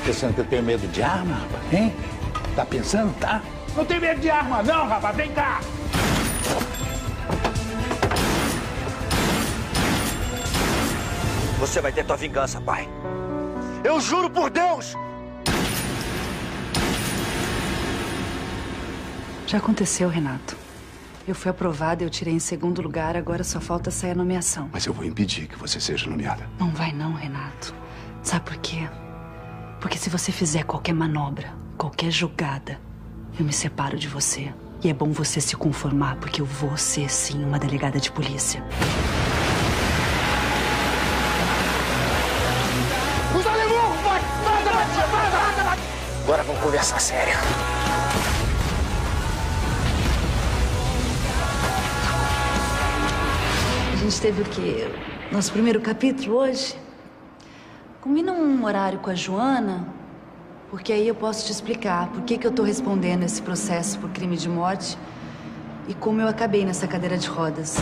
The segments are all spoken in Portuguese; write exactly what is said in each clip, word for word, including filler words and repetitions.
Pensando que eu tenho medo de arma, rapaz, hein? Tá pensando, tá? Não tem medo de arma não, rapaz, vem cá! Você vai ter tua vingança, pai. Eu juro por Deus! Já aconteceu, Renato. Eu fui aprovada, eu tirei em segundo lugar, agora só falta sair a nomeação. Mas eu vou impedir que você seja nomeada. Não vai não, Renato. Sabe por quê? Porque se você fizer qualquer manobra, qualquer jogada, eu me separo de você. E é bom você se conformar, porque eu vou ser, sim, uma delegada de polícia. Os alemãos! Agora vamos conversar sério. A gente teve o quê? Nosso primeiro capítulo hoje? Combina um horário com a Joana, porque aí eu posso te explicar por que que eu tô respondendo esse processo por crime de morte e como eu acabei nessa cadeira de rodas.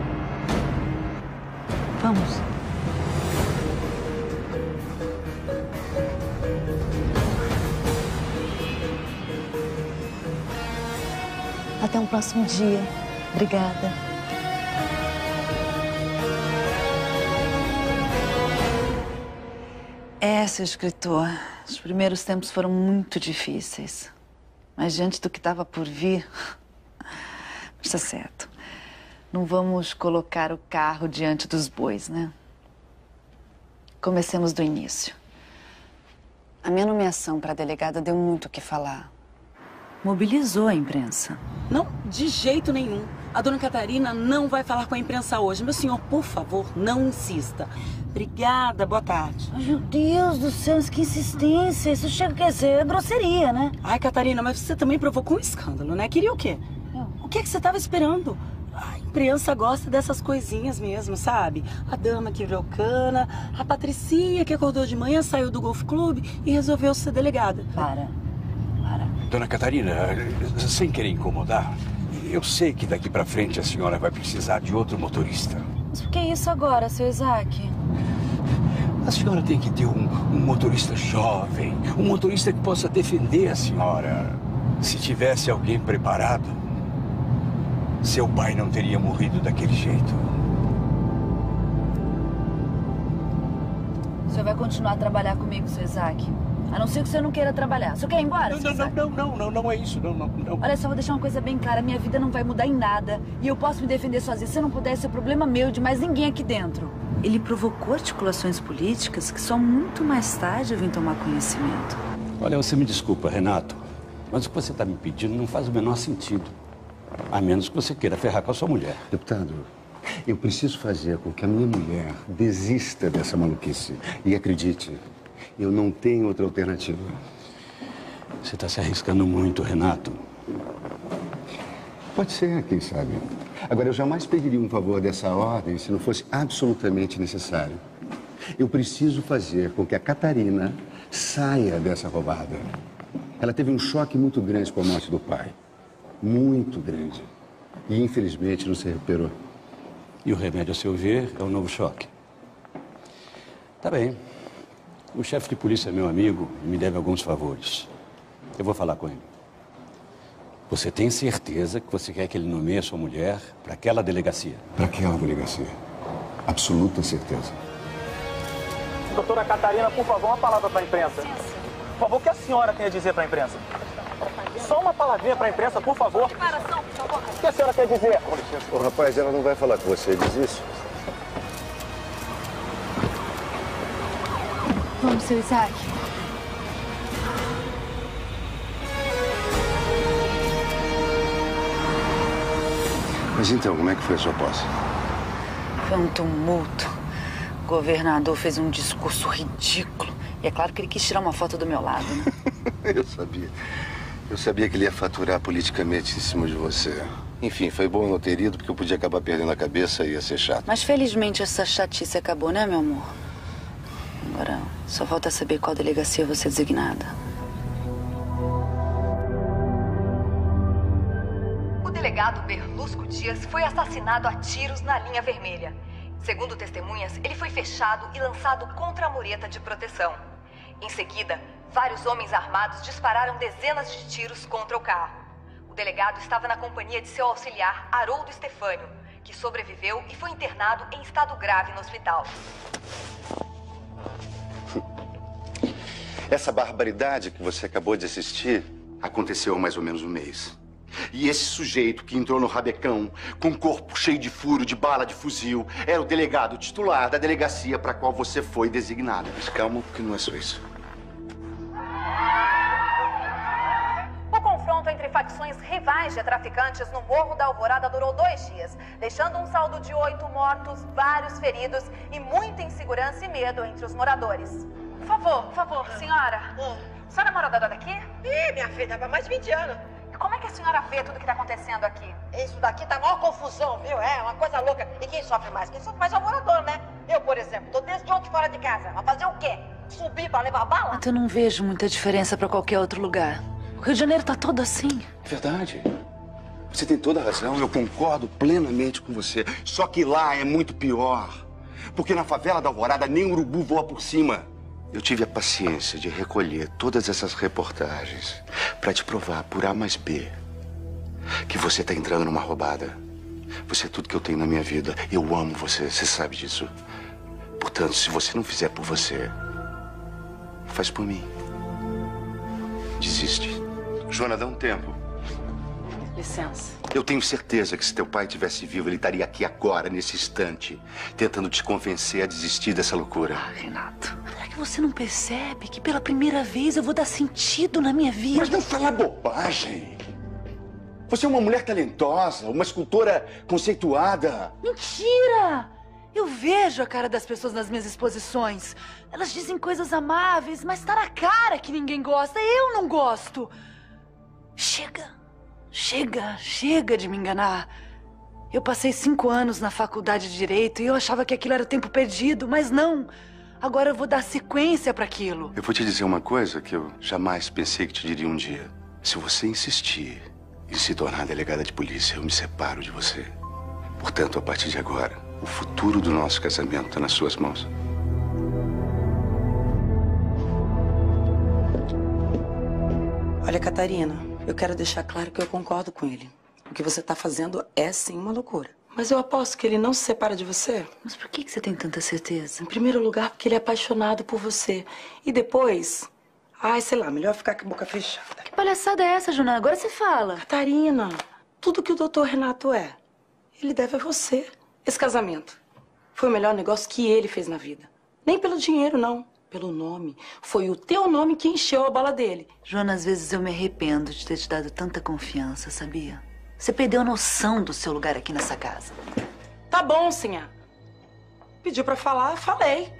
Vamos. Até um próximo dia. Obrigada. É, seu escritor, os primeiros tempos foram muito difíceis. Mas diante do que estava por vir, está certo. Não vamos colocar o carro diante dos bois, né? Comecemos do início. A minha nomeação para delegada deu muito o que falar. Mobilizou a imprensa. Não, de jeito nenhum. A dona Catarina não vai falar com a imprensa hoje. Meu senhor, por favor, não insista. Obrigada, boa tarde. Ai, meu Deus do céu, que insistência. Isso chega a ser grosseria, né? Ai, Catarina, mas você também provocou um escândalo, né? Queria o quê? Eu. O que é que você estava esperando? A imprensa gosta dessas coisinhas mesmo, sabe? A dama que virou cana, a Patricinha que acordou de manhã, saiu do Golf Club e resolveu ser delegada. Para. Para. Dona Catarina, sem querer incomodar, eu sei que daqui pra frente a senhora vai precisar de outro motorista. Mas por que isso agora, seu Isaac? A senhora tem que ter um, um motorista jovem, um motorista que possa defender a senhora. Se tivesse alguém preparado, seu pai não teria morrido daquele jeito. O senhor vai continuar a trabalhar comigo, seu Isaac? A não ser que o senhor não queira trabalhar. O senhor quer ir embora, Não, seu não, Isaac? não, não, não, não é isso, não, não, não. Olha só, vou deixar uma coisa bem clara. Minha vida não vai mudar em nada. E eu posso me defender sozinha. Se eu não puder, esse é problema meu e de mais ninguém aqui dentro. Ele provocou articulações políticas que só muito mais tarde eu vim tomar conhecimento. Olha, você me desculpa, Renato, mas o que você está me pedindo não faz o menor sentido. A menos que você queira ferrar com a sua mulher. Deputado, eu preciso fazer com que a minha mulher desista dessa maluquice. E acredite, eu não tenho outra alternativa. Você está se arriscando muito, Renato. Pode ser, quem sabe. Agora, eu jamais pediria um favor dessa ordem se não fosse absolutamente necessário. Eu preciso fazer com que a Catarina saia dessa roubada. Ela teve um choque muito grande com a morte do pai. Muito grande. E, infelizmente, não se recuperou. E o remédio, a seu ver, é um novo choque. Tá bem. O chefe de polícia é meu amigo e me deve alguns favores. Eu vou falar com ele. Você tem certeza que você quer que ele nomeie a sua mulher para aquela delegacia? Para aquela delegacia. Absoluta certeza. Doutora Catarina, por favor, uma palavra para a imprensa. Por favor, o que a senhora quer dizer para a imprensa? Só uma palavrinha para a imprensa, por favor. O que a senhora quer dizer? Com licença. Ô, rapaz, ela não vai falar com você, diz isso? Vamos, seu Isaac. Mas então, como é que foi a sua posse? Foi um tumulto. O governador fez um discurso ridículo. E é claro que ele quis tirar uma foto do meu lado, né? Eu sabia. Eu sabia que ele ia faturar politicamente em cima de você. Enfim, foi bom eu não ter ido, porque eu podia acabar perdendo a cabeça e ia ser chato. Mas felizmente essa chatice acabou, né, meu amor? Agora, só falta saber qual delegacia você é designada. O delegado Berlusco Dias foi assassinado a tiros na linha vermelha. Segundo testemunhas, ele foi fechado e lançado contra a mureta de proteção. Em seguida, vários homens armados dispararam dezenas de tiros contra o carro. O delegado estava na companhia de seu auxiliar, Haroldo Stefânio, que sobreviveu e foi internado em estado grave no hospital. Essa barbaridade que você acabou de assistir aconteceu há mais ou menos um mês. E esse sujeito que entrou no rabecão, com o corpo cheio de furo, de bala, de fuzil, era o delegado titular da delegacia para a qual você foi designado. Mas calma, porque não é só isso. O confronto entre facções rivais de traficantes no Morro da Alvorada durou dois dias, deixando um saldo de oito mortos, vários feridos e muita insegurança e medo entre os moradores. Por favor, por favor, senhora. A senhora é moradora daqui? Ih, minha filha, há mais de vinte anos. Como é que a senhora vê tudo que está acontecendo aqui? Isso daqui tá maior confusão, viu? É, uma coisa louca. E quem sofre mais? Quem sofre mais é o morador, né? Eu, por exemplo, tô desde ontem fora de casa. Vai fazer o quê? Subir pra levar bala? Eu não vejo muita diferença pra qualquer outro lugar. O Rio de Janeiro tá todo assim. Verdade. Você tem toda a razão, eu concordo plenamente com você. Só que lá é muito pior. Porque na favela da Alvorada nem o urubu voa por cima. Eu tive a paciência de recolher todas essas reportagens para te provar por A mais B que você tá entrando numa roubada. Você é tudo que eu tenho na minha vida. Eu amo você, você sabe disso. Portanto, se você não fizer por você, faz por mim. Desiste. Joana, dá um tempo. Licença. Eu tenho certeza que se teu pai estivesse vivo, ele estaria aqui agora, nesse instante, tentando te convencer a desistir dessa loucura. Ah, Renato, será que você não percebe que pela primeira vez eu vou dar sentido na minha vida? Mas não fala bobagem. Você é uma mulher talentosa, uma escultora conceituada. Mentira! Eu vejo a cara das pessoas nas minhas exposições. Elas dizem coisas amáveis, mas tá na cara que ninguém gosta. Eu não gosto. Chega. Chega, chega de me enganar. Eu passei cinco anos na faculdade de Direito e eu achava que aquilo era tempo perdido, mas não. Agora eu vou dar sequência para aquilo. Eu vou te dizer uma coisa que eu jamais pensei que te diria um dia. Se você insistir em se tornar delegada de polícia, eu me separo de você. Portanto, a partir de agora, o futuro do nosso casamento está nas suas mãos. Olha, Catarina, eu quero deixar claro que eu concordo com ele. O que você tá fazendo é sim uma loucura. Mas eu aposto que ele não se separa de você. Mas por que você tem tanta certeza? Em primeiro lugar, porque ele é apaixonado por você. E depois... Ai, sei lá, melhor ficar com a boca fechada. Que palhaçada é essa, Juna? Agora você fala. Catarina, tudo que o doutor Renato é, ele deve a você. Esse casamento foi o melhor negócio que ele fez na vida. Nem pelo dinheiro, não. Pelo nome. Foi o teu nome que encheu a bala dele. Joana, às vezes eu me arrependo de ter te dado tanta confiança, sabia? Você perdeu a noção do seu lugar aqui nessa casa. Tá bom, Sinhá. Pediu pra falar, falei.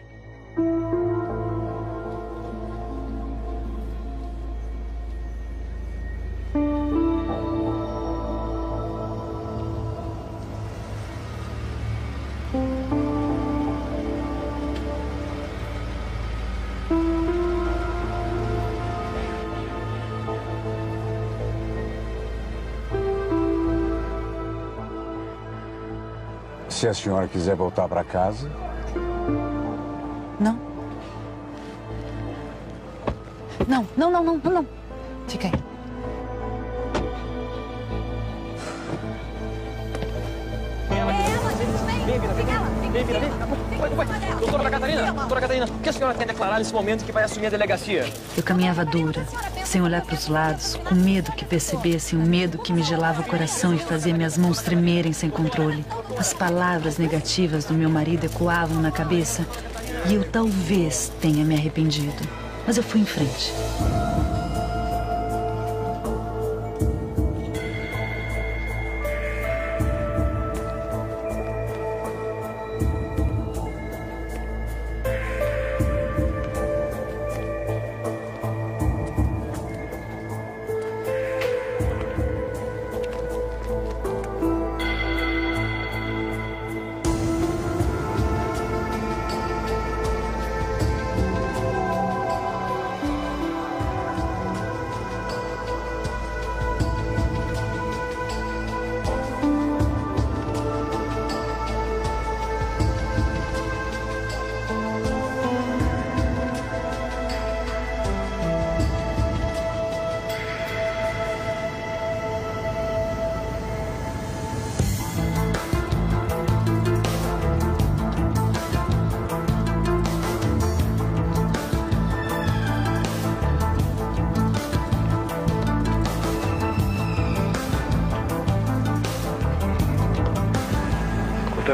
Se a senhora quiser voltar para casa... Não. Não, não, não, não, não, não. Fica aí. Vem, Vira, vem, vem, Vira, vem. Oi, oi. Doutora Catarina, doutora Catarina, o que a senhora quer declarar nesse momento que vai assumir a delegacia? Eu caminhava dura, sem olhar para os lados, com medo que percebessem o medo que me gelava o coração e fazia minhas mãos tremerem sem controle. As palavras negativas do meu marido ecoavam na cabeça e eu talvez tenha me arrependido. Mas eu fui em frente.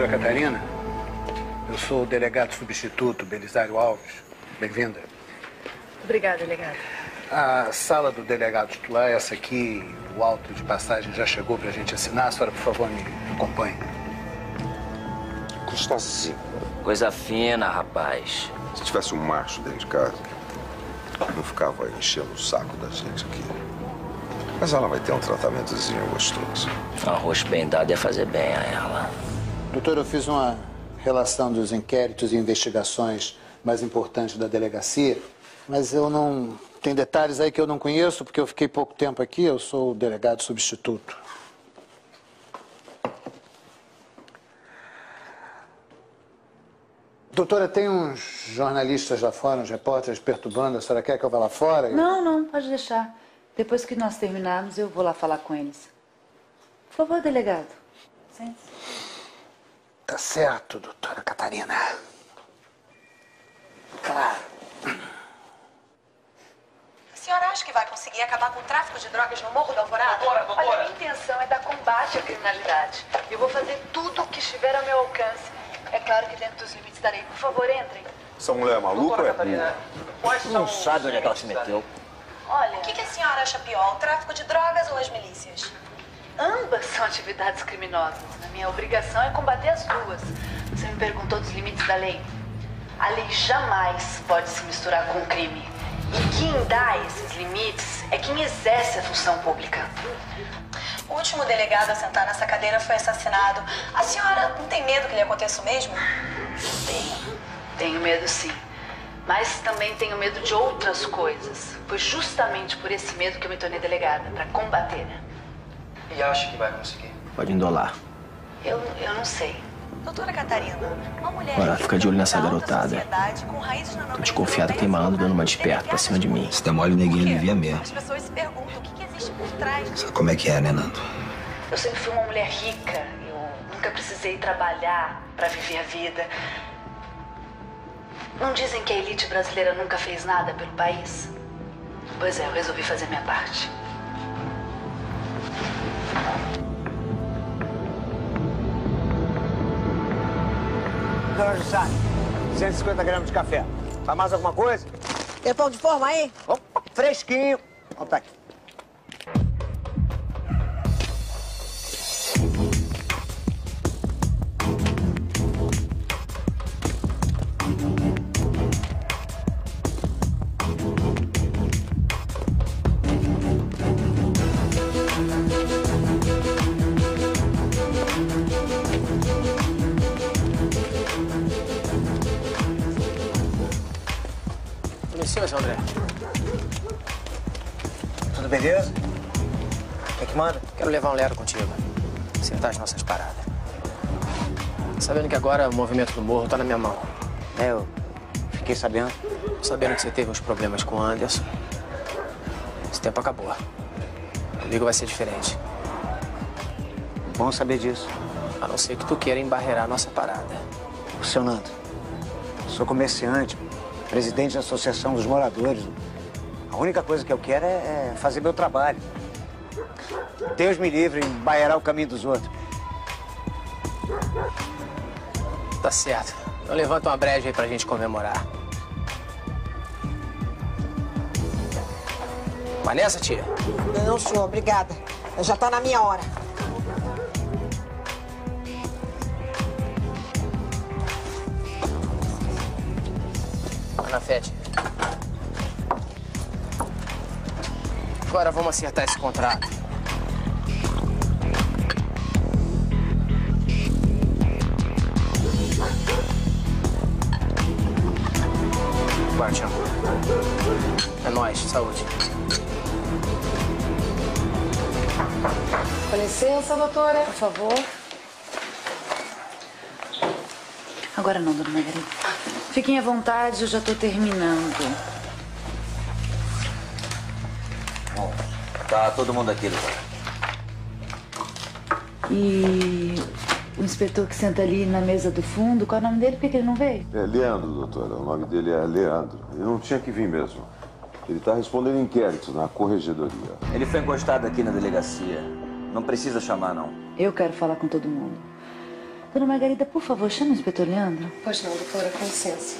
Doutora Catarina, eu sou o delegado substituto Belisário Alves. Bem-vinda. Obrigada, delegado. A sala do delegado titular, essa aqui, o auto de passagem já chegou pra gente assinar. A senhora, por favor, me acompanhe. Custa cinco. Coisa fina, rapaz. Se tivesse um macho dentro de casa, não ficava enchendo o saco da gente aqui. Mas ela vai ter um tratamentozinho gostoso. Um arroz bem dado ia fazer bem a ela. Doutor, eu fiz uma relação dos inquéritos e investigações mais importantes da delegacia, mas eu não... Tem detalhes aí que eu não conheço, porque eu fiquei pouco tempo aqui, eu sou o delegado substituto. Doutora, tem uns jornalistas lá fora, uns repórteres perturbando. A senhora quer que eu vá lá fora? Não, não, pode deixar. Depois que nós terminarmos, eu vou lá falar com eles. Por favor, delegado. Sente-se. Tá certo, doutora Catarina. Claro. A senhora acha que vai conseguir acabar com o tráfico de drogas no Morro da Alvorada? Doutora, doutora. Olha, a minha intenção é dar combate à criminalidade. Eu vou fazer tudo o que estiver ao meu alcance. É claro que dentro dos limites da lei. Por favor, entrem. Essa mulher é maluca, é? Não sabe onde é que ela se meteu. Olha, o que, que a senhora acha pior, o tráfico de drogas ou as milícias? Ambas são atividades criminosas. A minha obrigação é combater as duas. Você me perguntou dos limites da lei. A lei jamais pode se misturar com o crime. E quem dá esses limites é quem exerce a função pública. O último delegado a sentar nessa cadeira foi assassinado. A senhora não tem medo que lhe aconteça o mesmo? Tenho. Tenho medo, sim. Mas também tenho medo de outras coisas. Foi justamente por esse medo que eu me tornei delegada, para combater. E acha que vai conseguir? Pode endolar. Eu, eu não sei. Doutora Catarina, uma mulher... Bora, fica de olho nessa garotada. Tô desconfiado que tem malandro dando uma de perto pra cima de mim. Se der mole, o neguinho alivia mesmo. As pessoas se perguntam o que, que existe por trás. Sabe como é que é, né, Nando? Eu sempre fui uma mulher rica. Eu nunca precisei trabalhar pra viver a vida. Não dizem que a elite brasileira nunca fez nada pelo país? Pois é, eu resolvi fazer minha parte. Dona Jussara, cento e cinquenta gramas de café. Vai mais alguma coisa? Tem pão de forma aí? Opa, fresquinho. Vamos tá aqui. Licença, André. Tudo beleza? O que é que manda? Quero levar um lero contigo. Acertar as nossas paradas. Sabendo que agora o movimento do morro tá na minha mão. É, eu fiquei sabendo. Sabendo que você teve uns problemas com o Anderson. Esse tempo acabou. Comigo vai ser diferente. Bom saber disso. A não ser que tu queira embarrear a nossa parada. Seu Nando, sou comerciante, presidente da Associação dos Moradores. A única coisa que eu quero é, é fazer meu trabalho. Deus me livre em baiarar o caminho dos outros. Tá certo. Então levanta uma breja aí pra gente comemorar. Vai nessa, tia? Não, senhor, obrigada. Já tá na minha hora. Vai na fé, tia. Agora vamos acertar esse contrato. Bora, tchau. É nóis, saúde. Com licença, doutora. Por favor. Agora não, dona Margarida. Fiquem à vontade, eu já tô terminando. Bom, tá todo mundo aqui, doutor. E o inspetor que senta ali na mesa do fundo, qual é o nome dele? Por que ele não veio? É Leandro, doutora. O nome dele é Leandro. Ele não tinha que vir mesmo. Ele tá respondendo inquéritos na corregedoria. Ele foi encostado aqui na delegacia. Não precisa chamar, não. Eu quero falar com todo mundo. Dona Margarida, por favor, chame o inspetor Leandro. Pois não, doutora, com licença.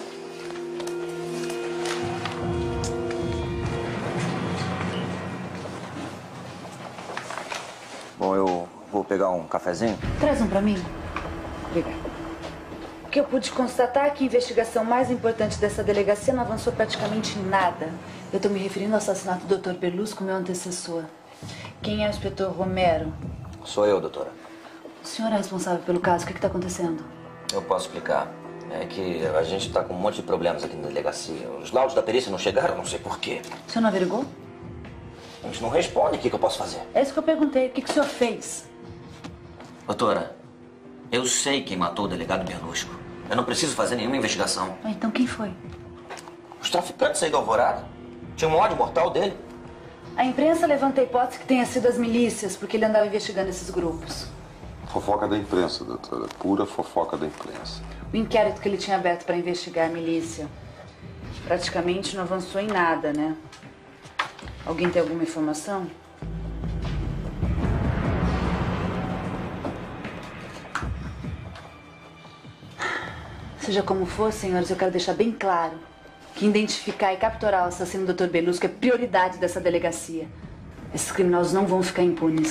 Bom, eu vou pegar um cafezinho. Traz um pra mim. Obrigada. O que eu pude constatar é que a investigação mais importante dessa delegacia não avançou praticamente em nada. Eu tô me referindo ao assassinato do doutor Berlusco, meu antecessor. Quem é o inspetor Romero? Sou eu, doutora. O senhor é responsável pelo caso. O que está acontecendo? Eu posso explicar. É que a gente está com um monte de problemas aqui na delegacia. Os laudos da perícia não chegaram, não sei por quê. O senhor não averigou? Eles não respondem. O que, que eu posso fazer? É isso que eu perguntei. O que, que o senhor fez? Doutora, eu sei quem matou o delegado Berlusco. Eu não preciso fazer nenhuma investigação. Ah, então quem foi? Os traficantes aí do Alvorada. Tinha um ódio mortal dele. A imprensa levanta a hipótese que tenha sido as milícias, porque ele andava investigando esses grupos. Fofoca da imprensa, doutora. Pura fofoca da imprensa. O inquérito que ele tinha aberto para investigar a milícia praticamente não avançou em nada, né? Alguém tem alguma informação? Seja como for, senhores, eu quero deixar bem claro que identificar e capturar o assassino do doutor Berlusco é prioridade dessa delegacia. Esses criminosos não vão ficar impunes.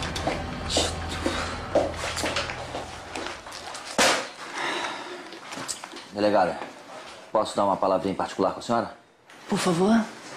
Delegada, posso dar uma palavrinha em particular com a senhora? Por favor.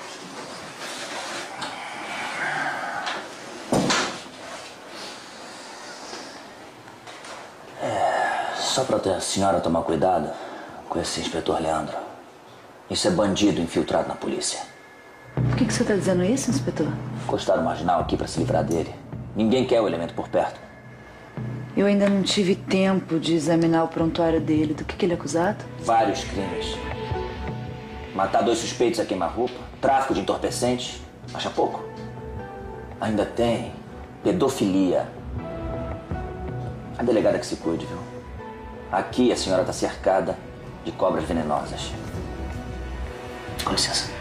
É, só pra a senhora tomar cuidado com esse inspetor Leandro. Isso é bandido infiltrado na polícia. Por que, que você tá dizendo isso, inspetor? Encostaram o marginal aqui pra se livrar dele. Ninguém quer o elemento por perto. Eu ainda não tive tempo de examinar o prontuário dele. Do que, que ele é acusado? Vários crimes. Matar dois suspeitos a queima-roupa, tráfico de entorpecentes. Acha pouco? Ainda tem pedofilia. A delegada que se cuide, viu? Aqui a senhora está cercada de cobras venenosas. Com licença.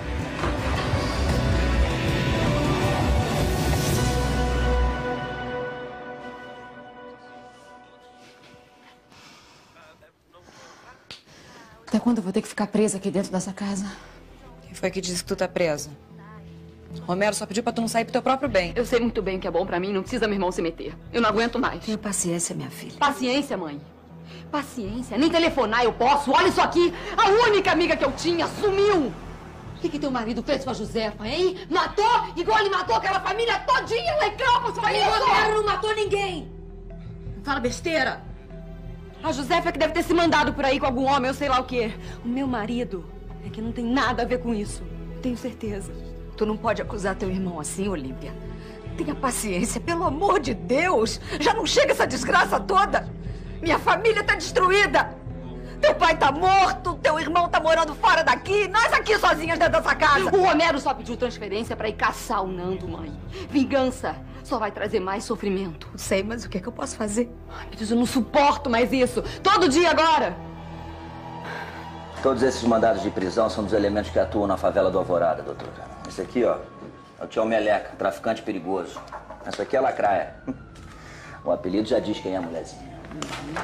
Até quando eu vou ter que ficar presa aqui dentro dessa casa? Quem foi que disse que tu tá presa? Romero só pediu pra tu não sair pro teu próprio bem. Eu sei muito bem o que é bom pra mim, não precisa meu irmão se meter. Eu não aguento mais. Tenha paciência, minha filha. Paciência, mãe. Paciência. Nem telefonar eu posso. Olha isso aqui. A única amiga que eu tinha sumiu. O que que teu marido fez com a Josefa, hein? Matou igual ele matou aquela família todinha lá em Campos. Foi isso? O Romero não matou ninguém. Não fala besteira. A Josefa é que deve ter se mandado por aí com algum homem, eu sei lá o quê. O meu marido é que não tem nada a ver com isso. Tenho certeza. Tu não pode acusar teu irmão assim, Olímpia. Tenha paciência, pelo amor de Deus. Já não chega essa desgraça toda. Minha família tá destruída. Teu pai tá morto, teu irmão tá morando fora daqui. Nós aqui sozinhas dentro dessa casa. O Romero só pediu transferência pra ir caçar o Nando, mãe. Vingança só vai trazer mais sofrimento. Sei, mas o que é que eu posso fazer? Ai, meu Deus, eu não suporto mais isso. Todo dia agora. Todos esses mandados de prisão são dos elementos que atuam na favela do Alvorada, doutora. Esse aqui, ó, é o Tião Meleca, traficante perigoso. Essa aqui é a Lacraia. O apelido já diz quem é a mulherzinha. Uhum.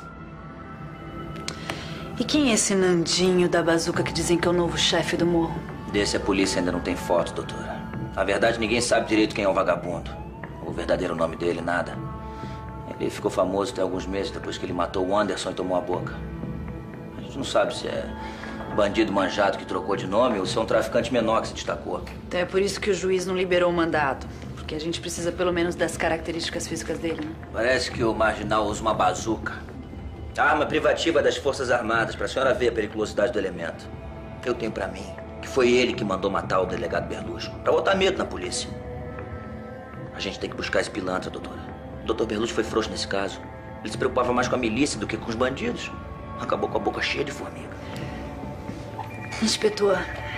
E quem é esse Nandinho da bazuca que dizem que é o novo chefe do morro? Desse a polícia ainda não tem foto, doutora. Na verdade, ninguém sabe direito quem é o vagabundo. O verdadeiro nome dele, nada. Ele ficou famoso até alguns meses depois que ele matou o Anderson e tomou a boca. A gente não sabe se é bandido manjado que trocou de nome ou se é um traficante menor que se destacou. Então é por isso que o juiz não liberou o mandado. Porque a gente precisa pelo menos das características físicas dele, né? Parece que o marginal usa uma bazuca. Arma privativa das Forças Armadas, pra senhora ver a periculosidade do elemento. Eu tenho pra mim que foi ele que mandou matar o delegado Berlusco, pra botar medo na polícia. A gente tem que buscar esse pilantra, doutora. O doutor Berlusco foi frouxo nesse caso. Ele se preocupava mais com a milícia do que com os bandidos. Acabou com a boca cheia de formiga. Inspetor,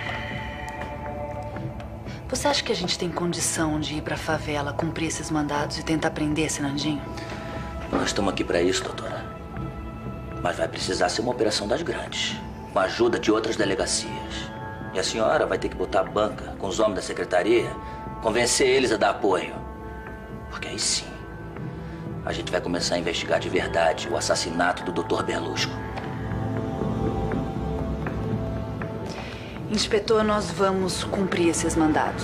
você acha que a gente tem condição de ir pra favela, cumprir esses mandados e tentar prender esse Nandinho? Nós estamos aqui pra isso, doutora. Mas vai precisar ser uma operação das grandes, com a ajuda de outras delegacias. E a senhora vai ter que botar a banca com os homens da secretaria, convencer eles a dar apoio. Porque aí sim, a gente vai começar a investigar de verdade o assassinato do doutor Berlusco. Inspetor, nós vamos cumprir esses mandados.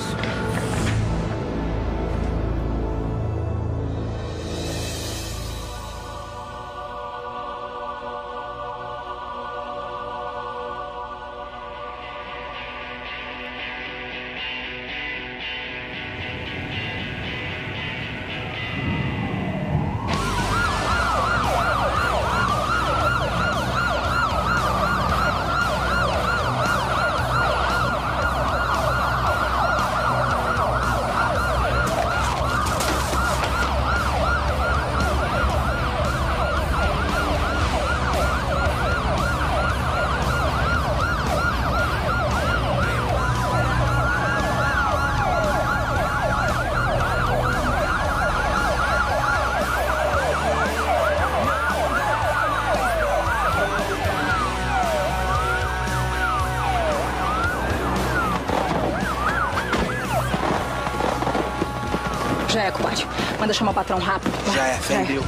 Já é, compadre. Manda chamar o patrão rápido. Vai. Já é, fendeu.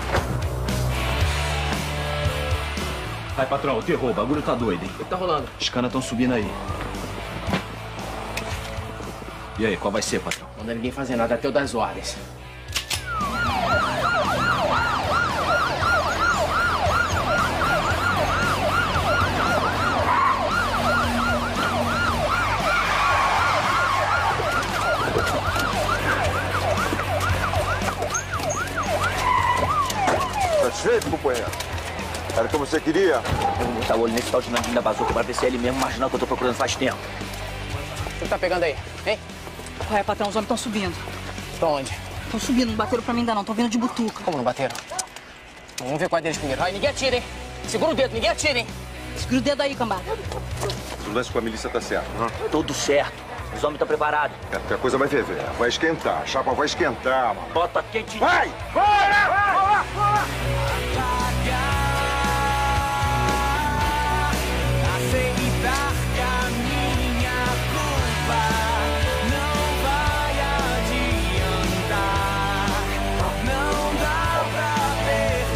Vai, patrão, o terror, o bagulho tá doido, hein? O que tá rolando? Os canas tão subindo aí. E aí, qual vai ser, patrão? Não dá ninguém fazer nada até eu dar as ordens. Satisfeito, companheiro? Era o que você queria? Eu vou botar o olho nesse tal de Nandinho da bazuca pra ver se é ele mesmo marginal que eu tô procurando faz tempo. O que tá pegando aí, hein? Qual é, patrão? Os homens estão subindo. Pra onde? Estão subindo, não bateram pra mim ainda não. Estão vindo de butuca. Como não bateram? Vamos ver qual é deles primeiro. Vai, ninguém atira, hein? Segura o dedo, ninguém atira, hein? Segura o dedo aí, cambada. O lance com a milícia tá certo, não? Tudo certo. Os homens estão preparados. É, porque a coisa vai ferver. Vai esquentar. A chapa vai esquentar, mano. Bota quente. Vai! Vai! Vai! Vai! Aceitar que a minha culpa não vai adiantar. Não dá pra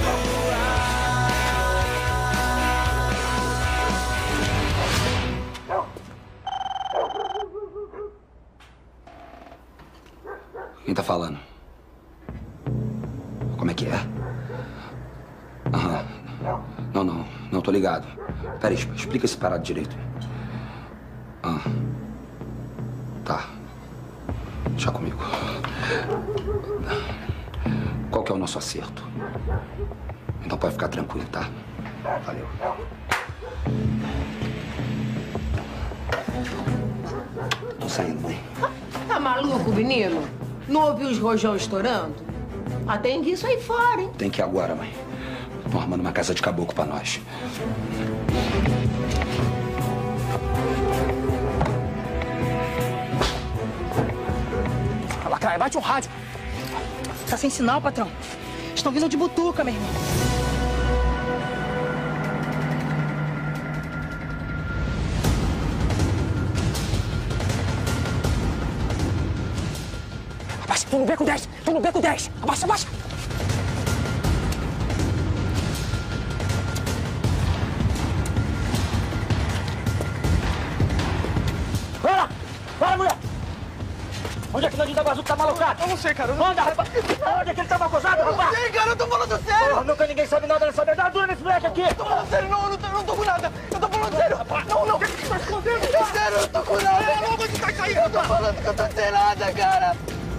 Quem tá falando? Como é que é? Aham. Não, não. Não, tô ligado. Peraí, explica esse parado direito. Ah. Tá. Deixa comigo. Qual que é o nosso acerto? Então pode ficar tranquilo, tá? Valeu. Tô saindo, mãe. Tá maluco, menino? Não ouviu os rojão estourando? Ah, tem que ir isso aí fora, hein? Tem que ir agora, mãe. Estão armando uma casa de caboclo pra nós. Lacraia, bate o rádio. Tá sem sinal, patrão. Estão vindo de butuca, meu irmão. Abaixa, tô no beco dez, tô no beco dez. Abaixa, abaixa. Vai lá! Vai, mulher! Onde é que o Nandinho da bazuca tá malocado? Eu não sei, cara. Eu não... Onde, rapaz? Onde é que ele tá malocado, rapaz? Eu não sei, cara. Eu tô falando sério. Porra, nunca ninguém sabe nada nessa merda. Dá dura nesse moleque aqui. Eu tô falando sério. Não, eu não tô, eu não tô com nada. Eu tô falando sério. Não, não. O que que você tá escondendo? É sério, eu não tô com nada. Não, não, você tá caindo. Eu tô falando que eu tô sem nada, cara.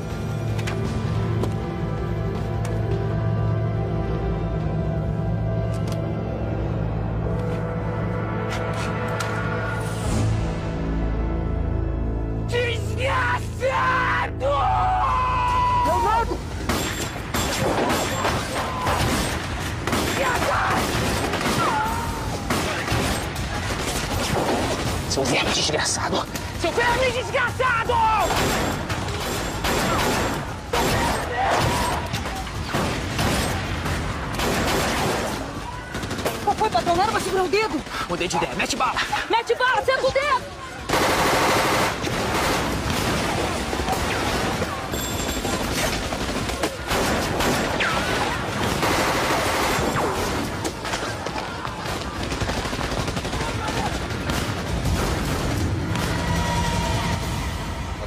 Desgraçado! Leonardo! Seu verme desgraçado! Seu verme desgraçado! Qual foi, patrão? Não era pra segurar o dedo? Mudei de ideia. Mete bala! Mete bala, senta o dedo!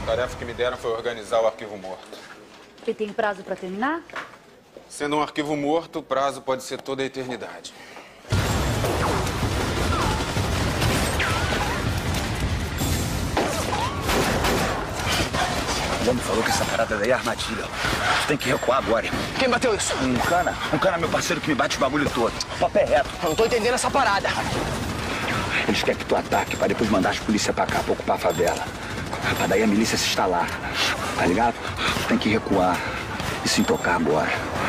A tarefa que me deram foi organizar o arquivo morto. E tem prazo para terminar? Sendo um arquivo morto, o prazo pode ser toda a eternidade. Já me falou que essa parada daí é armadilha. Tu tem que recuar agora. Quem bateu isso? Um cana. Um cana, meu parceiro, que me bate o bagulho todo. Papo é reto. Eu não tô entendendo essa parada. Eles querem que tu ataque pra depois mandar as polícias pra cá pra ocupar a favela. Pra daí a milícia se instalar. Tá ligado? Tu tem que recuar e se tocar agora.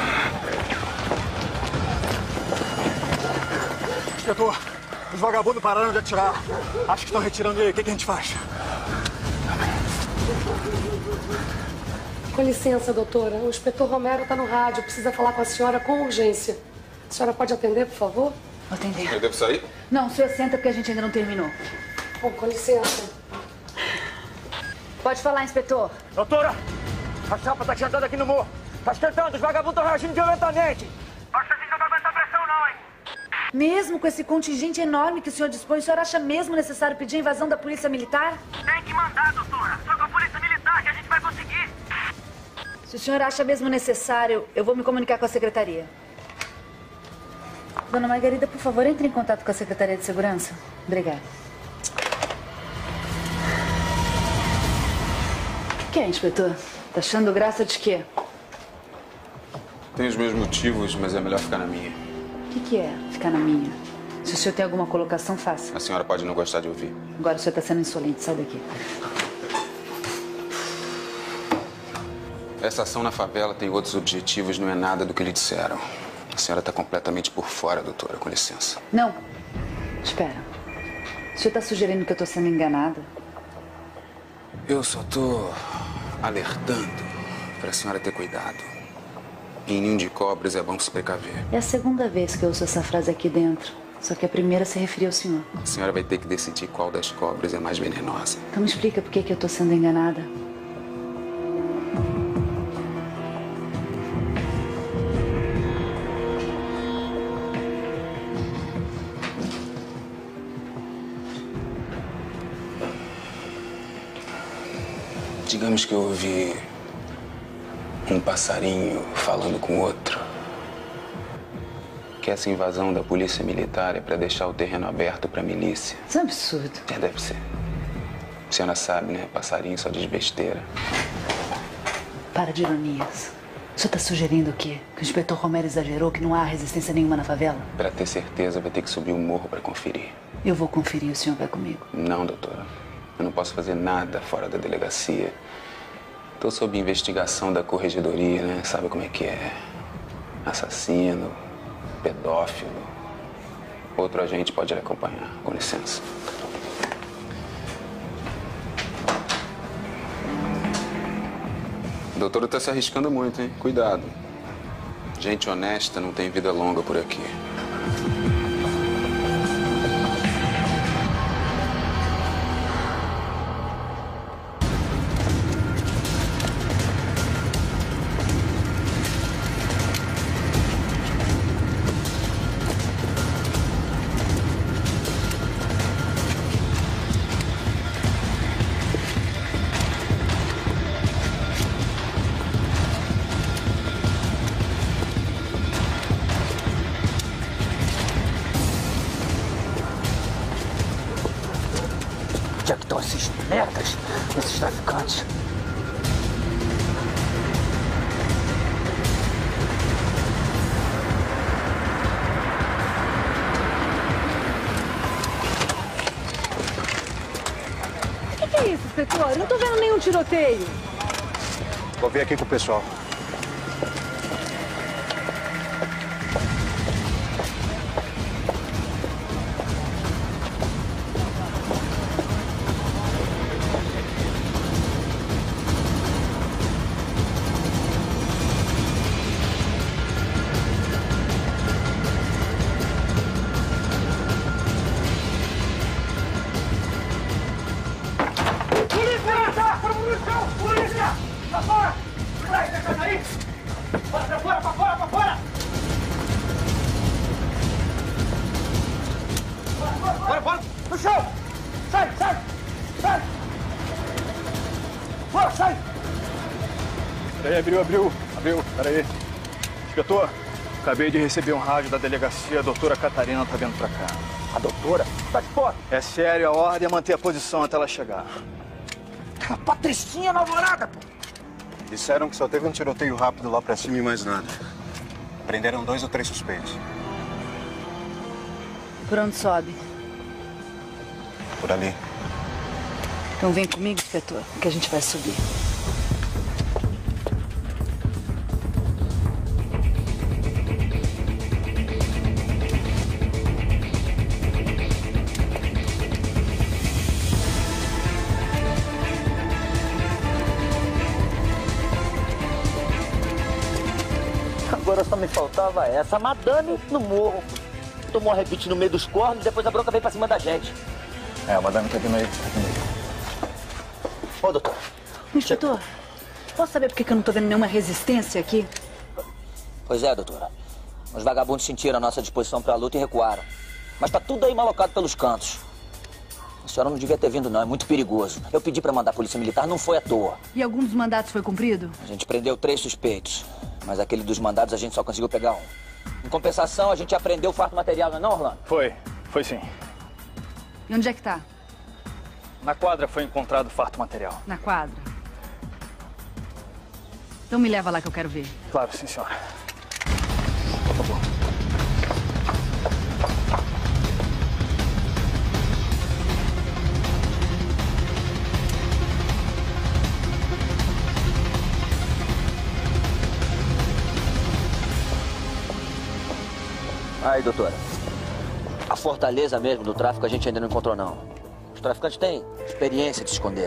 Inspetor, os vagabundos pararam de atirar. Acho que estão retirando ele. O que, que a gente faz? Com licença, doutora. O inspetor Romero está no rádio. Precisa falar com a senhora com urgência. A senhora pode atender, por favor? Vou atender. Eu devo sair? Não, o senhor senta porque a gente ainda não terminou. Bom, com licença. Pode falar, inspetor. Doutora, a chapa tá chegando aqui no morro. Tá esquentando, os vagabundos estão reagindo violentamente. Acho que a gente não vai aguentar pressão, não, hein? Mesmo com esse contingente enorme que o senhor dispõe, o senhor acha mesmo necessário pedir a invasão da polícia militar? Tem que mandar, doutora. Só com a polícia militar que a gente vai conseguir. Se o senhor acha mesmo necessário, eu vou me comunicar com a secretaria. Dona Margarida, por favor, entre em contato com a Secretaria de Segurança. Obrigada. O que é, inspetor? Tá achando graça de quê? Tem os meus motivos, mas é melhor ficar na minha. O que, que é ficar na minha? Se o senhor tem alguma colocação, faça. A senhora pode não gostar de ouvir. Agora o senhor tá sendo insolente. Sai daqui. Essa ação na favela tem outros objetivos, não é nada do que lhe disseram. A senhora está completamente por fora, doutora, com licença. Não. Espera. O senhor está sugerindo que eu estou sendo enganada? Eu só estou alertando para a senhora ter cuidado. Em ninho de cobras é bom se precaver. É a segunda vez que eu ouço essa frase aqui dentro. Só que a primeira se referiu ao senhor. A senhora vai ter que decidir qual das cobras é mais venenosa. Então me explica por que, que eu estou sendo enganada. Digamos que eu ouvi um passarinho falando com outro. Que essa invasão da polícia militar é para deixar o terreno aberto para a milícia. Isso é um absurdo. É, deve ser. A senhora sabe, né? Passarinho só diz besteira. Para de ironias. O senhor está sugerindo o quê? Que o inspetor Romero exagerou, que não há resistência nenhuma na favela? Para ter certeza, vai ter que subir o morro para conferir. Eu vou conferir, o senhor vai comigo. Não, doutora. Eu não posso fazer nada fora da delegacia. Estou sob investigação da corregedoria, né? Sabe como é que é? Assassino, pedófilo. Outro agente pode lhe acompanhar. Com licença. O doutor está se arriscando muito, hein? Cuidado. Gente honesta não tem vida longa por aqui. Onde é que estão esses merdas, esses traficantes? O que, que é isso, inspetor? Eu não tô vendo nenhum tiroteio. Vou ver aqui com o pessoal. sai! Peraí, abriu, abriu, abriu, peraí. Inspetor, acabei de receber um rádio da delegacia, a doutora Catarina tá vindo pra cá. A doutora? Tá de fora? É sério, a ordem é manter a posição até ela chegar. A Patricinha na alvorada, pô. Disseram que só teve um tiroteio rápido lá pra cima e mais nada. Prenderam dois ou três suspeitos. Por onde sobe? Por ali. Então vem comigo, inspetor, que a gente vai subir. Agora só me faltava essa, a madame no morro. Tomou um arrebite no meio dos cornos e depois a bronca veio pra cima da gente. É, a madame tá aqui no meio. Ô, doutor. Inspetor, posso saber por que eu não tô vendo nenhuma resistência aqui? Pois é, doutora. Os vagabundos sentiram a nossa disposição pra luta e recuaram. Mas tá tudo aí malocado pelos cantos. A senhora não devia ter vindo, não. É muito perigoso. Eu pedi pra mandar a polícia militar, não foi à toa. E algum dos mandatos foi cumprido? A gente prendeu três suspeitos. Mas aquele dos mandados a gente só conseguiu pegar um. Em compensação, a gente apreendeu o farto material, não é não, Orlando? Foi, foi sim. E onde é que tá? Na quadra foi encontrado o farto material. Na quadra? Então me leva lá que eu quero ver. Claro, sim, senhora. Por favor. Aí, doutora. A fortaleza mesmo do tráfico a gente ainda não encontrou, não. Os traficantes têm experiência de se esconder.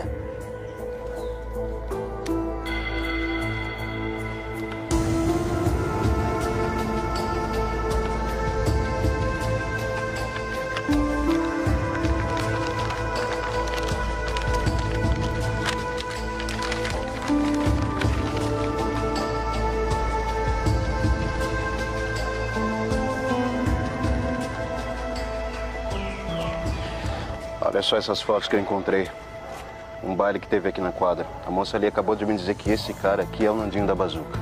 Olha só essas fotos que eu encontrei. Um baile que teve aqui na quadra. A moça ali acabou de me dizer que esse cara aqui é o Nandinho da Bazuca.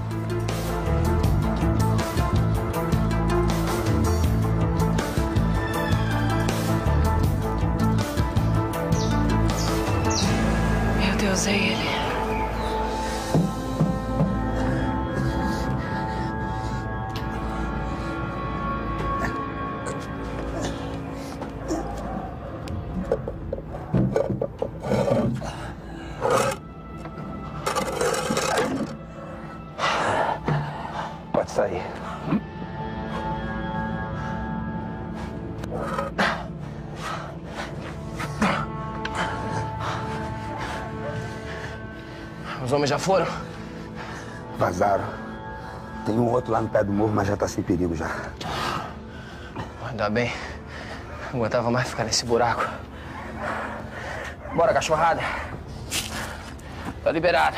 Meu Deus, é ele. Pode sair. Os homens já foram? Vazaram. Tem um outro lá no pé do morro, mas já tá sem perigo já. Ainda bem. Não aguentava mais ficar nesse buraco. Bora, cachorrada. Tá liberado.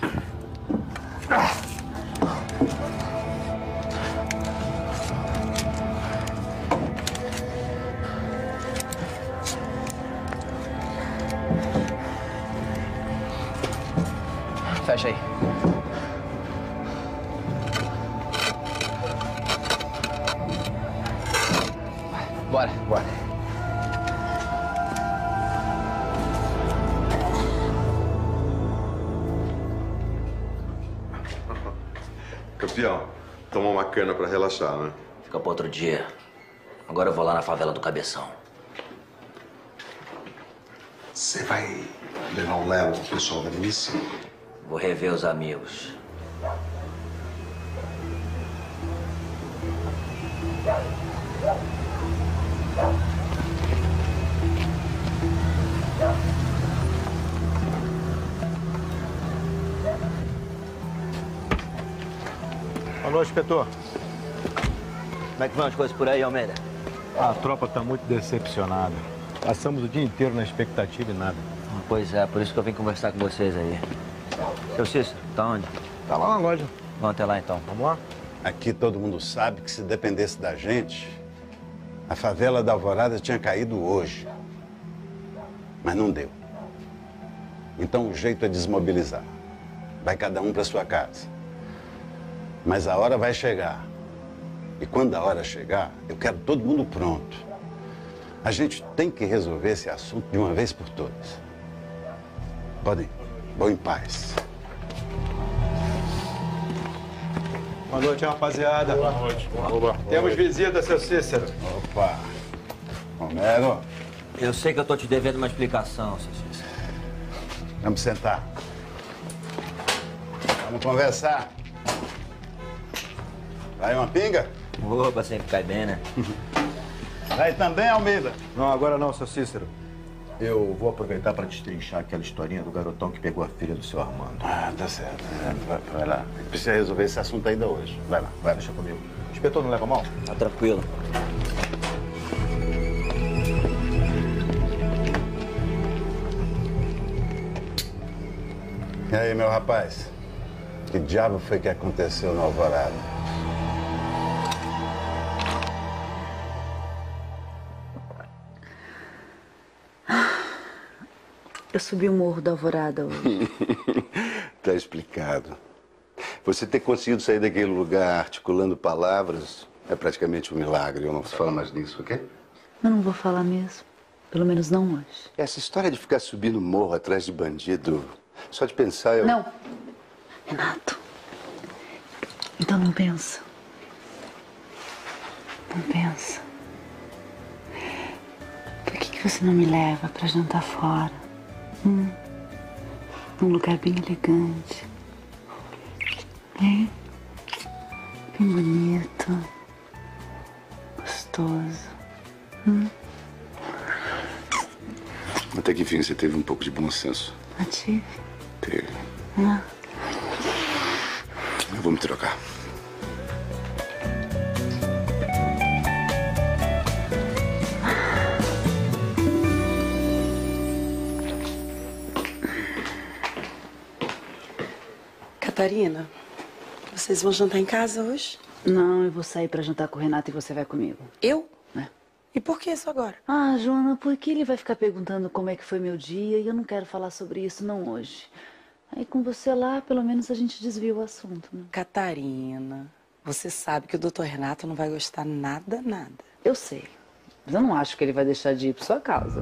Fecha aí. Bora. Bora. Campeão, toma uma cana pra relaxar, né? Fica pra outro dia. Agora eu vou lá na favela do Cabeção. Você vai levar um Léo pro pessoal da milícia? Vou rever os amigos. Alô, inspetor. Como é que vão as coisas por aí, Almeida? A tropa tá muito decepcionada. Passamos o dia inteiro na expectativa e nada. Pois é, por isso que eu vim conversar com vocês aí. Seu Cícero, tá onde? Tá lá na loja. Vamos até lá então. Vamos lá? Aqui todo mundo sabe que se dependesse da gente, a favela da Alvorada tinha caído hoje. Mas não deu. Então o jeito é desmobilizar. Vai cada um para sua casa. Mas a hora vai chegar. E quando a hora chegar, eu quero todo mundo pronto. A gente tem que resolver esse assunto de uma vez por todas. Podem ir. Vão em paz. Boa noite, rapaziada. Boa noite. Boa. Temos visita, seu Cícero. Opa. Romero. Eu sei que eu tô te devendo uma explicação, seu Cícero. Vamos sentar. Vamos conversar. Vai uma pinga? Opa, sempre cai bem, né? Vai também, Almeida? Não, agora não, seu Cícero. Eu vou aproveitar para destrinchar aquela historinha do garotão que pegou a filha do seu Armando. Ah, tá certo. Vai, vai lá. A gente precisa resolver esse assunto ainda hoje. Vai lá, vai. Deixa comigo. O inspetor não leva mal? Tá tranquilo. E aí, meu rapaz? Que diabo foi que aconteceu no Alvorada? Eu subi o morro da Alvorada hoje. Tá explicado. Você ter conseguido sair daquele lugar articulando palavras é praticamente um milagre. Eu não vou falar mais disso, ok? Eu não vou falar mesmo. Pelo menos não hoje. Essa história de ficar subindo morro atrás de bandido, só de pensar eu... Não. Renato. Então não pensa. Não pensa. Por que, que você não me leva pra jantar fora? Hum, num lugar bem elegante. Hein? Bem bonito. Gostoso. Hum? Até que enfim você teve um pouco de bom senso. Eu tive. Teve. Ah. Eu vou me trocar. Catarina, vocês vão jantar em casa hoje? Não, eu vou sair pra jantar com o Renato e você vai comigo. Eu? É. E por que isso agora? Ah, Joana, porque ele vai ficar perguntando como é que foi meu dia e eu não quero falar sobre isso, não hoje. Aí com você lá, pelo menos a gente desvia o assunto, né? Catarina, você sabe que o doutor Renato não vai gostar nada, nada. Eu sei, mas eu não acho que ele vai deixar de ir por sua causa.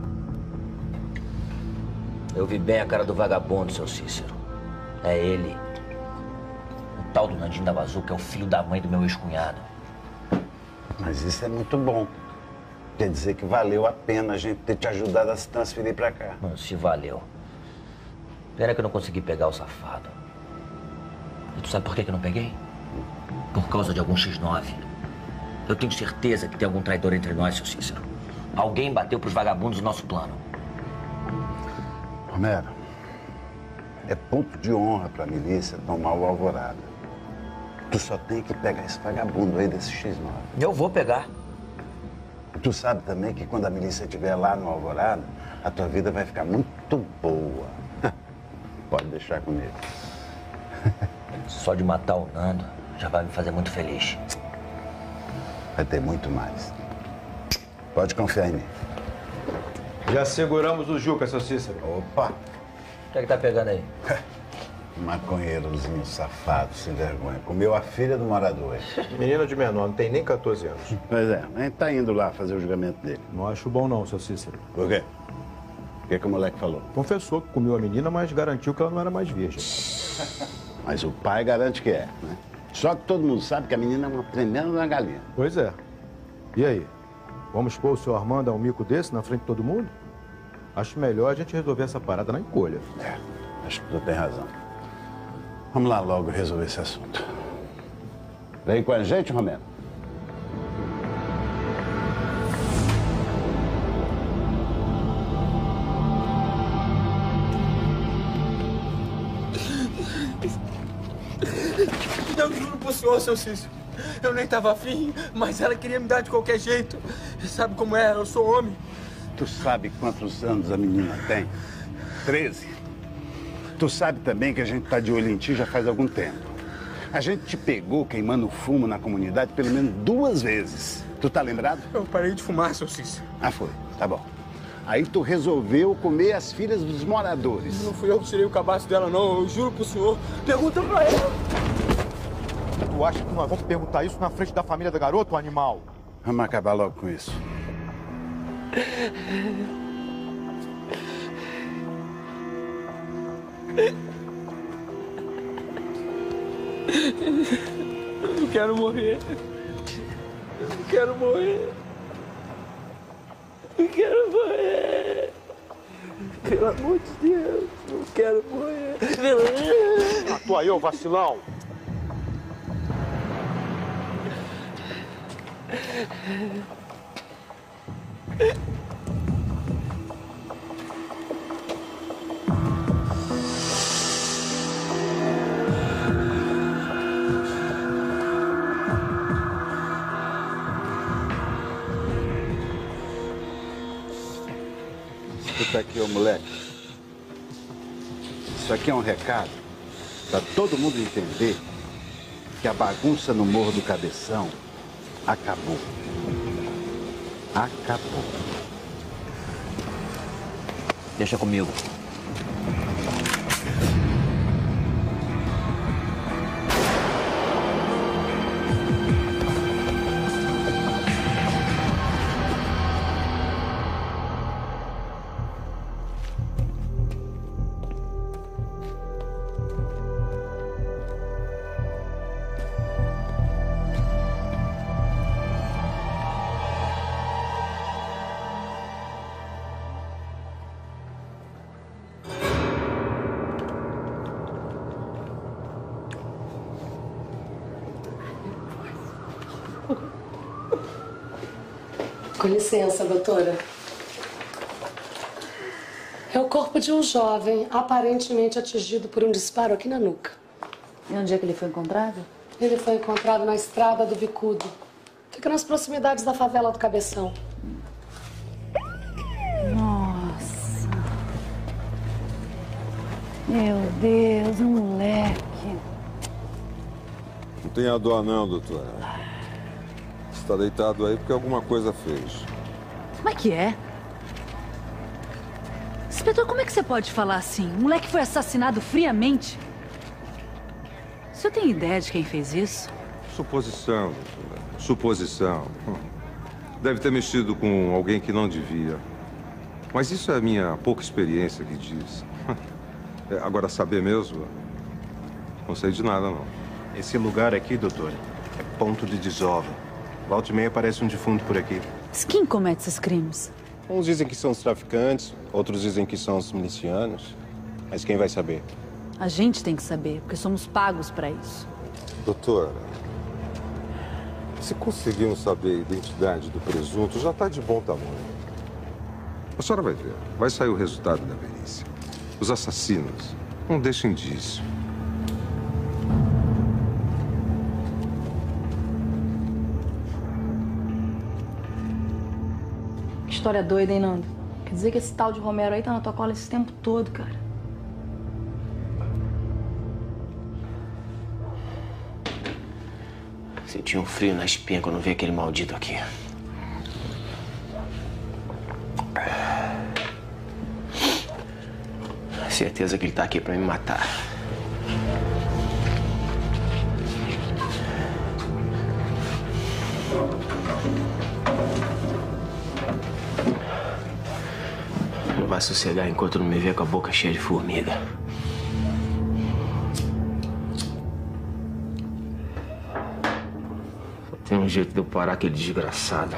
Eu vi bem a cara do vagabundo, seu Cícero. É ele. O tal do Nandinho da Bazuca é o filho da mãe do meu ex-cunhado. Mas isso é muito bom. Quer dizer que valeu a pena a gente ter te ajudado a se transferir pra cá. Não, se valeu. Pena que eu não consegui pegar o safado. E tu sabe por que que eu não peguei? Por causa de algum xis nove. Eu tenho certeza que tem algum traidor entre nós, seu Cícero. Alguém bateu pros vagabundos o nosso plano. Romero, é ponto de honra pra milícia tomar o Alvorada. Tu só tem que pegar esse vagabundo aí desse xis nove. Eu vou pegar. Tu sabe também que quando a milícia estiver lá no Alvorada, a tua vida vai ficar muito boa. Pode deixar comigo. Só de matar o Nando já vai me fazer muito feliz. Vai ter muito mais. Pode confiar em mim. Já seguramos o Juca, seu Cícero. Opa! O que é que tá pegando aí? Maconheirozinho safado, sem vergonha. Comeu a filha do morador. Menino de menor, não tem nem quatorze anos. Pois é, a gente tá indo lá fazer o julgamento dele. Não acho bom não, seu Cícero. Por quê? O que, que o moleque falou? Confessou que comeu a menina, mas garantiu que ela não era mais virgem. Mas o pai garante que é, né? Só que todo mundo sabe que a menina é uma tremenda galinha. Pois é. E aí? Vamos pôr o seu Armando a um mico desse na frente de todo mundo? Acho melhor a gente resolver essa parada na encolha. É, acho que tu tem razão. Vamos lá logo resolver esse assunto. Vem com a gente, Romero? Eu juro pro senhor, seu Cícero. Eu nem tava afim, mas ela queria me dar de qualquer jeito. Sabe como é? Eu sou homem. Tu sabe quantos anos a menina tem? Treze. Tu sabe também que a gente tá de olho em ti já faz algum tempo. A gente te pegou queimando fumo na comunidade pelo menos duas vezes. Tu tá lembrado? Eu parei de fumar, seu Cícero. Ah, foi. Tá bom. Aí tu resolveu comer as filhas dos moradores. Não fui eu que tirei o cabaço dela, não. Eu juro pro senhor. Pergunta pra ela. Tu acha que nós vamos perguntar isso na frente da família da garota, animal? Vamos acabar logo com isso. Eu não quero morrer. Eu não quero morrer. Eu quero morrer. Pelo amor de Deus, não quero morrer. Atua aí, ô vacilão. Escuta aqui, ô moleque. Isso aqui é um recado para todo mundo entender que a bagunça no Morro do Cabeção acabou. Acabou. Deixa comigo. Com licença, doutora. É o corpo de um jovem aparentemente atingido por um disparo aqui na nuca. E onde é que ele foi encontrado? Ele foi encontrado na estrada do Bicudo. Fica nas proximidades da favela do Cabeção. Nossa. Meu Deus, um moleque. Não tenha dó não, doutora. Você tá deitado aí porque alguma coisa fez. Como é que é? Inspetor, como é que você pode falar assim? O moleque foi assassinado friamente. O senhor tem ideia de quem fez isso? Suposição, doutora. Suposição. Deve ter mexido com alguém que não devia. Mas isso é a minha pouca experiência que diz. Agora, saber mesmo, não sei de nada, não. Esse lugar aqui, doutor, é ponto de desova. Volta e meia aparece um defunto por aqui. Mas quem comete esses crimes? Uns dizem que são os traficantes, outros dizem que são os milicianos. Mas quem vai saber? A gente tem que saber, porque somos pagos pra isso. Doutora, se conseguirmos saber a identidade do presunto, já está de bom tamanho. A senhora vai ver. Vai sair o resultado da perícia. Os assassinos não deixam indício. Que história doida, hein, Nando? Quer dizer que esse tal de Romero aí tá na tua cola esse tempo todo, cara. Senti um frio na espinha quando vi aquele maldito aqui. Certeza que ele tá aqui pra me matar. Não vai sossegar enquanto não me ver com a boca cheia de formiga. Só tem um jeito de eu parar aquele desgraçado.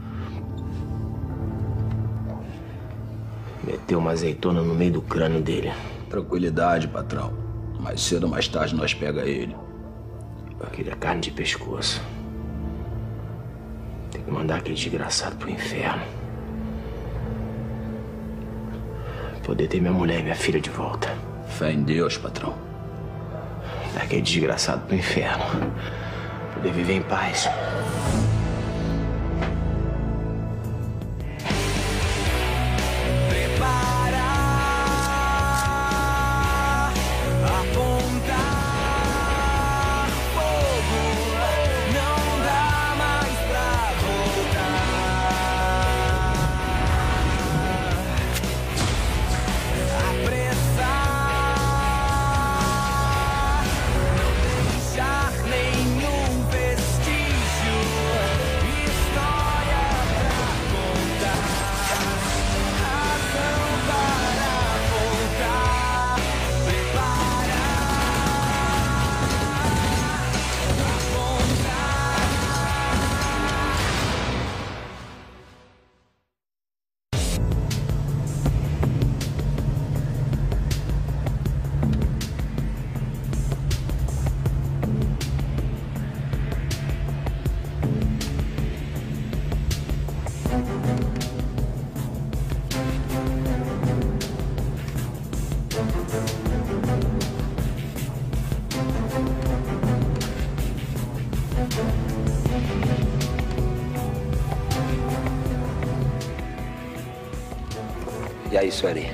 Meteu uma azeitona no meio do crânio dele. Tranquilidade, patrão. Mais cedo ou mais tarde nós pega ele. Aquele é carne de pescoço. Tem que mandar aquele desgraçado pro inferno. Poder ter minha mulher e minha filha de volta. Fé em Deus, patrão. Dar aquele desgraçado pro inferno. Poder viver em paz. E aí, Sueli?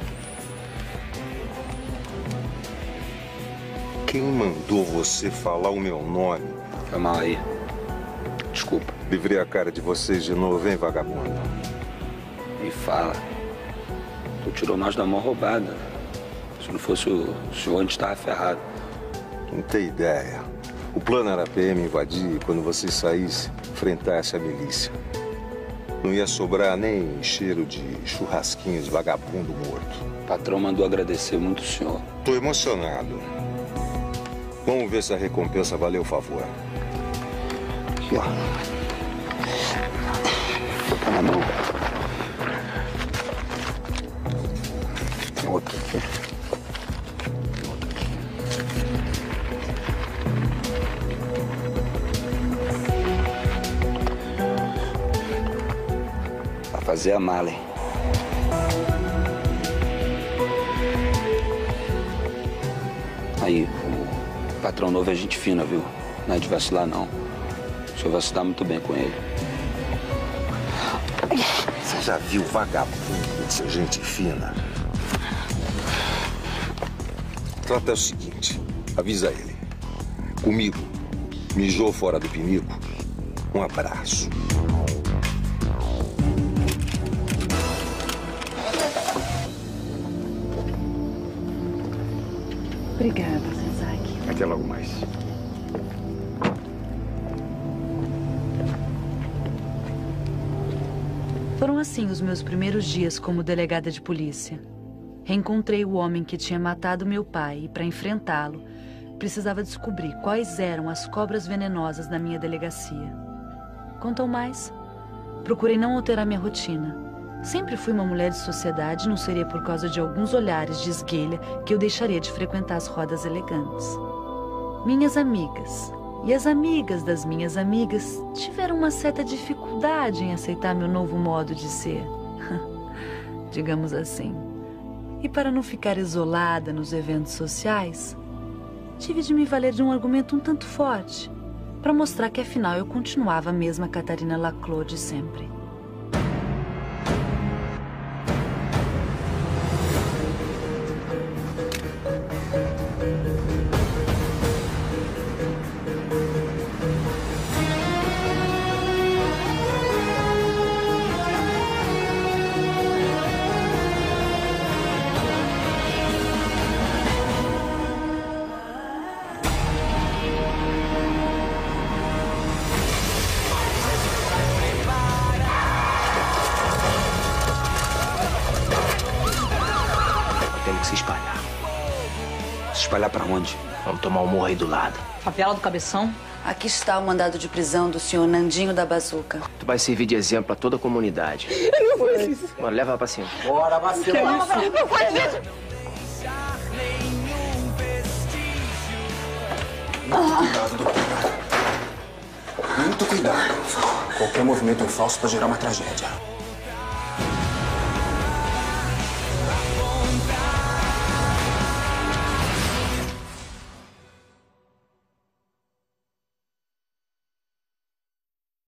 Quem mandou você falar o meu nome? Foi mal aí. Desculpa. Livrei a cara de vocês de novo, hein, vagabundo? Me fala. Tu tirou nós da mão roubada. Se não fosse o senhor, a gente estava ferrado. Não tem ideia. O plano era a P M invadir e quando vocês saíssem, enfrentasse a milícia. Não ia sobrar nem cheiro de churrasquinho de vagabundo morto. O patrão mandou agradecer muito o senhor. Tô emocionado. Vamos ver se a recompensa valeu o favor. Aqui, ó. Tá na mão. Tem outro aqui. Tem outro aqui. Pra fazer a mala, hein? Aí, o patrão novo é gente fina, viu? Não é de vacilar, não. O senhor vai se dar muito bem com ele. Você já viu vagabundo de ser gente fina? Trata é o seguinte, avisa ele. Comigo, mijou fora do pinico, um abraço. Obrigada, Senzaki. Até logo mais. Foram assim os meus primeiros dias como delegada de polícia. Reencontrei o homem que tinha matado meu pai e, para enfrentá-lo, precisava descobrir quais eram as cobras venenosas da minha delegacia. Quanto ao mais, procurei não alterar minha rotina. Sempre fui uma mulher de sociedade e não seria por causa de alguns olhares de esguelha que eu deixaria de frequentar as rodas elegantes. Minhas amigas e as amigas das minhas amigas tiveram uma certa dificuldade em aceitar meu novo modo de ser. Digamos assim. E para não ficar isolada nos eventos sociais, tive de me valer de um argumento um tanto forte, para mostrar que afinal eu continuava a mesma Catarina Laclos de sempre. Se espalhar. Se espalhar pra onde? Vamos tomar um morro aí do lado. Favela do Cabeção? Aqui está o mandado de prisão do senhor Nandinho da Bazuca. Tu vai servir de exemplo pra toda a comunidade. Eu não vou isso. Mano, leva ela pra cima. Bora, vacila. Não, não, não faz isso. Muito cuidado, doutora. Muito cuidado. Qualquer movimento em falso pode gerar uma tragédia.